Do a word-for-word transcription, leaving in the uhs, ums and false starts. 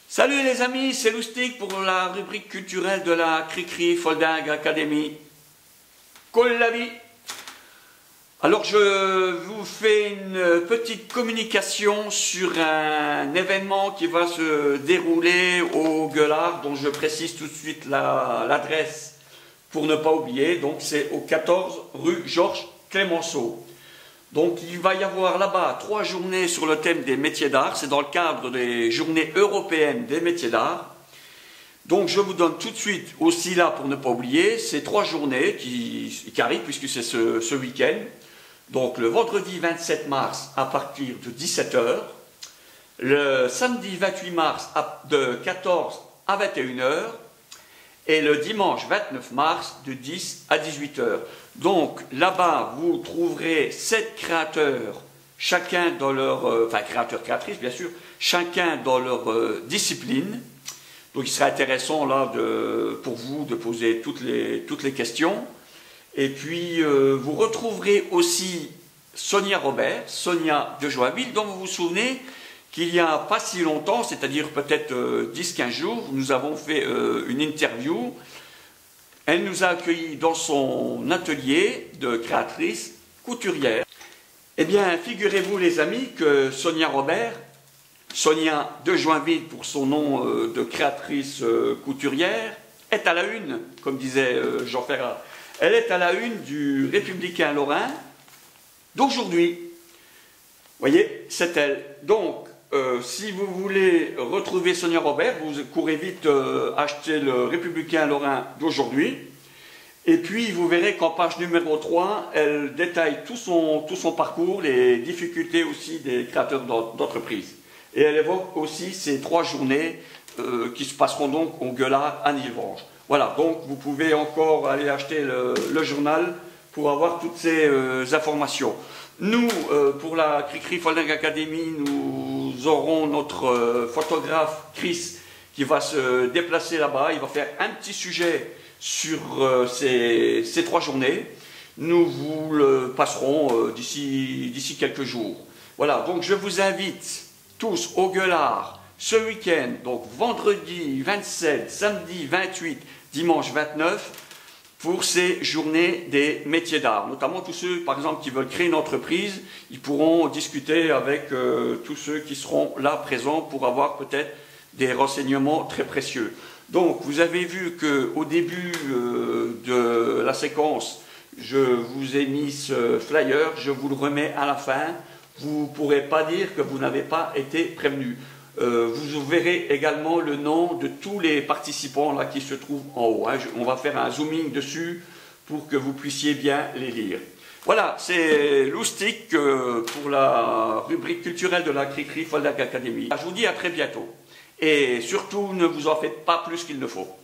Salut les amis, c'est Loustic pour la rubrique culturelle de la Cricri Folding Academy. Cool la vie. Alors je vous fais une petite communication sur un événement qui va se dérouler au Gueulard, dont je précise tout de suite l'adresse pour ne pas oublier. Donc c'est au quatorze rue Georges Clemenceau. Donc il va y avoir là-bas trois journées sur le thème des métiers d'art. C'est dans le cadre des journées européennes des métiers d'art. Donc je vous donne tout de suite aussi là, pour ne pas oublier, ces trois journées qui, qui arrivent puisque c'est ce, ce week-end. Donc le vendredi vingt-sept mars à partir de dix-sept heures, le samedi vingt-huit mars à, de quatorze à vingt et une heures et le dimanche vingt-neuf mars de dix à dix-huit heures. Donc là-bas, vous trouverez sept créateurs, chacun dans leur, euh, enfin créateurs, créatrices bien sûr, chacun dans leur euh, discipline. Donc il serait intéressant là de, pour vous de poser toutes les, toutes les questions. Et puis euh, vous retrouverez aussi Sonia Robert, Sonia de Joinville, dont vous vous souvenez qu'il n'y a pas si longtemps, c'est-à-dire peut-être euh, dix à quinze jours, nous avons fait euh, une interview. Elle nous a accueillis dans son atelier de créatrice couturière. Eh bien, figurez-vous les amis que Sonia Robert, Sonia de Joinville pour son nom euh, de créatrice euh, couturière, est à la une, comme disait euh, Jean Ferrat. Elle est à la une du Républicain Lorrain d'aujourd'hui. Vous voyez, c'est elle. Donc, euh, si vous voulez retrouver Sonia Robert, vous courez vite euh, acheter le Républicain Lorrain d'aujourd'hui. Et puis, vous verrez qu'en page numéro trois, elle détaille tout son, tout son parcours, les difficultés aussi des créateurs d'entreprise. Et elle évoque aussi ces trois journées euh, qui se passeront donc au Gueulard à Nilvange. Voilà, donc vous pouvez encore aller acheter le, le journal pour avoir toutes ces euh, informations. Nous, euh, pour la Cricri Folding Academy, nous aurons notre euh, photographe Chris qui va se déplacer là-bas. Il va faire un petit sujet sur euh, ces, ces trois journées. Nous vous le passerons euh, d'ici d'ici quelques jours. Voilà, donc je vous invite tous au Gueulard ce week-end, donc vendredi vingt-sept, samedi vingt-huit, dimanche vingt-neuf, pour ces journées des métiers d'art. Notamment tous ceux, par exemple, qui veulent créer une entreprise, ils pourront discuter avec euh, tous ceux qui seront là présents pour avoir peut-être des renseignements très précieux. Donc, vous avez vu qu'au début euh, de la séquence, je vous ai mis ce flyer, je vous le remets à la fin. Vous ne pourrez pas dire que vous n'avez pas été prévenu. Euh, vous verrez également le nom de tous les participants là qui se trouvent en haut. Hein. Je, on va faire un zooming dessus pour que vous puissiez bien les lire. Voilà, c'est Loustic euh, pour la rubrique culturelle de la Cricri Folding Academy. Je vous dis à très bientôt. Et surtout, ne vous en faites pas plus qu'il ne faut.